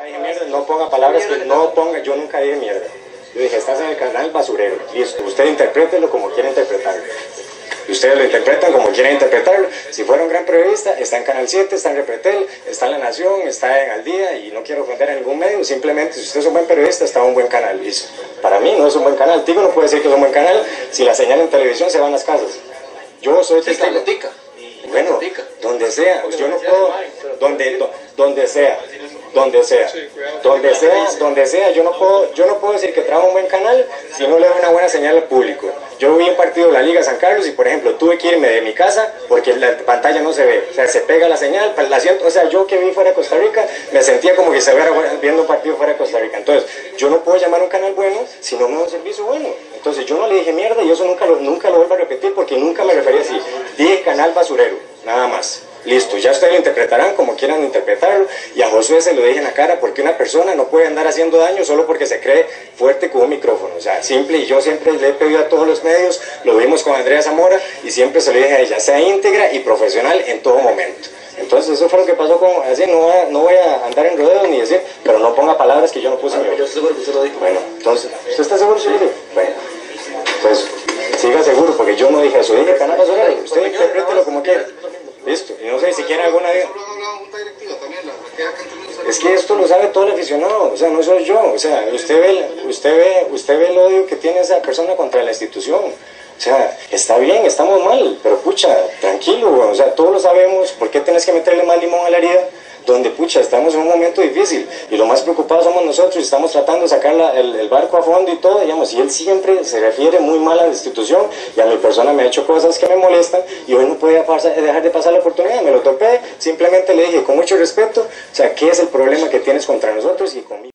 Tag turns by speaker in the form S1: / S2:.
S1: dije mierda, no ponga palabras que no ponga, yo nunca dije mierda. Yo dije, estás en el canal basurero, listo, usted interprételo como quiera interpretarlo. Y ustedes lo interpretan como quieren interpretarlo. Si fuera un gran periodista, está en Canal 7, está en Repretel, está en La Nación, está en Al Día, y no quiero ofender a ningún medio, simplemente si usted es un buen periodista, está en un buen canal. Listo. Para mí no es un buen canal. Tigo no puede decir que es un buen canal si la señal en televisión se va a las casas. Yo soy testigo. Bueno, donde sea, yo no puedo, donde sea, yo no puedo decir que trabajo un buen canal si no le doy una buena señal al público. Yo vi un partido de la Liga San Carlos y, por ejemplo, tuve que irme de mi casa porque la pantalla no se ve, o sea, se pega la señal, o sea, yo que vi fuera de Costa Rica, me sentía como que se hubiera viendo un partido fuera de Costa Rica. Entonces, yo no puedo llamar a un canal bueno si no me da un servicio bueno. Entonces, yo no le dije mierda y eso nunca lo vuelvo a repetir porque nunca me refería así. Dije canal basurero, nada más. Listo, ya ustedes lo interpretarán como quieran interpretarlo, y a Josué se lo dije en la cara porque una persona no puede andar haciendo daño solo porque se cree fuerte con un micrófono. O sea, simple, y yo siempre le he pedido a todos los medios, lo vimos con Andrea Zamora y siempre se lo dije a ella, sea íntegra y profesional en todo momento. Entonces eso fue lo que pasó con, así, no voy a andar en rodeos ni decir, pero no ponga palabras que yo no puse.
S2: Yo estoy seguro que usted lo dijo.
S1: Bueno, entonces, ¿usted está seguro, señor? Bueno, pues siga seguro porque yo no dije eso, dije canal basurero, usted interprételo como quiera. Listo, y no sé si quieren alguna idea. Es que esto lo sabe todo el aficionado, o sea, no soy yo, o sea, usted ve el odio que tiene esa persona contra la institución. O sea, está bien, estamos mal, pero pucha, tranquilo, o sea, todos lo sabemos, ¿por qué tenés que meterle más limón a la herida? Donde, pucha, estamos en un momento difícil y lo más preocupados somos nosotros y estamos tratando de sacar el barco a fondo y todo, digamos, y él siempre se refiere muy mal a la institución y a mi persona me ha hecho cosas que me molestan y hoy no podía dejar de pasar la oportunidad, me lo topé, simplemente le dije con mucho respeto, o sea, ¿qué es el problema que tienes contra nosotros y conmigo?